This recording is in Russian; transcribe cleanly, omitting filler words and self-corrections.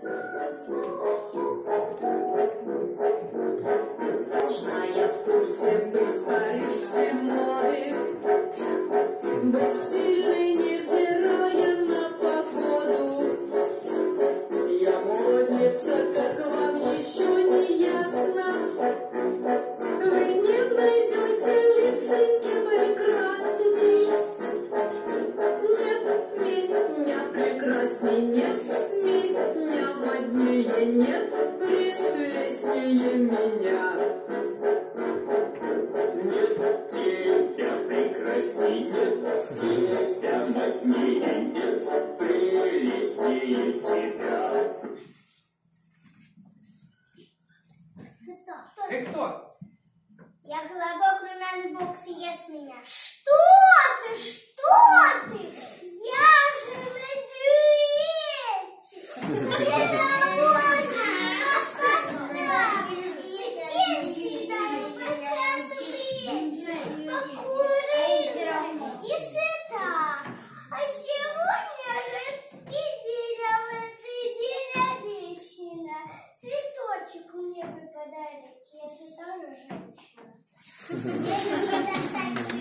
Должна я в курсе быть парижской моды, быть стильной, невзирая на погоду. Я модница, как вам еще не ясно? Вы не найдете лицензии прекрасней. Нет меня прекрасней, нет меня моднее, нет прелестнее меня. Нет тебя прекрасней, нет тебя моднее, нет прелестнее тебя. Ты кто? Я колобок, румяный бог, съешь меня. Что ты? Что ты? Я же медведь! И сыта. А сегодня женский день, а в этот день обещано. Цветочек мне вы подарите, это тоже женщина.